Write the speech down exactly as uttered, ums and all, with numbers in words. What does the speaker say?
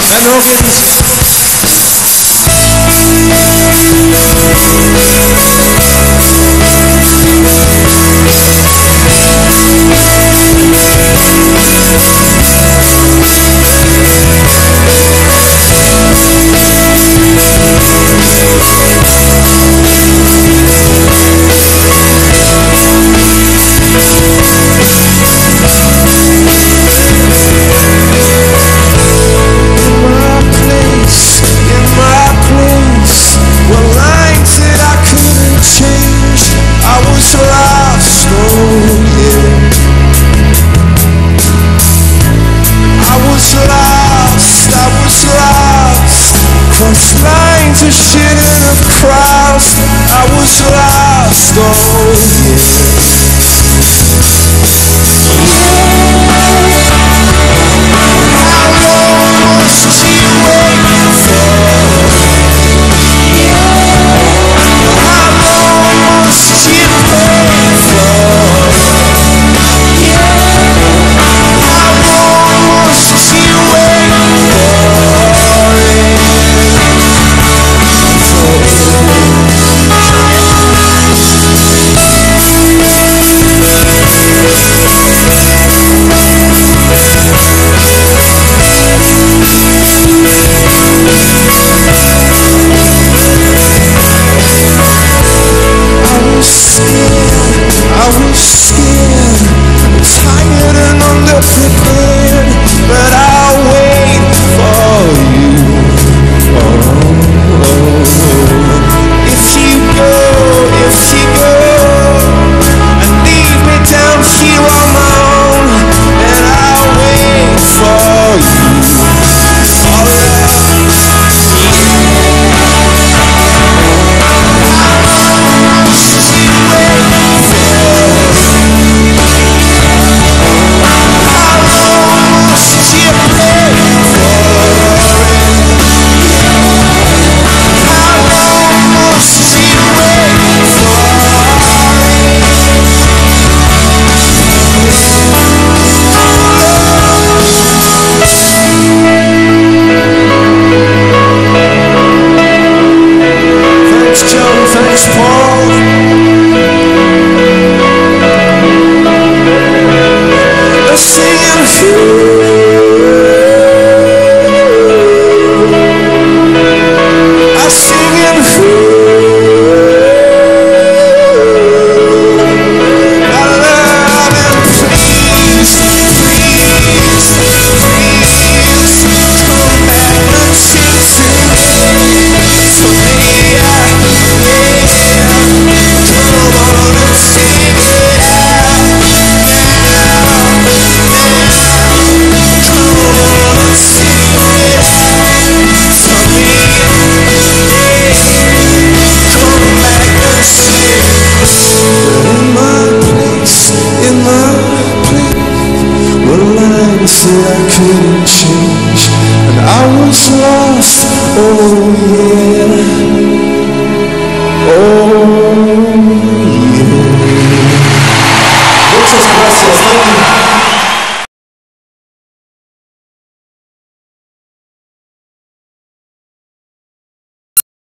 En nog eens. Lines of shit in a crowd, I was lost, oh How long was she waiting for? How long was she praying for? How long was she waiting for? Said I couldn't change, and I was lost, oh yeah.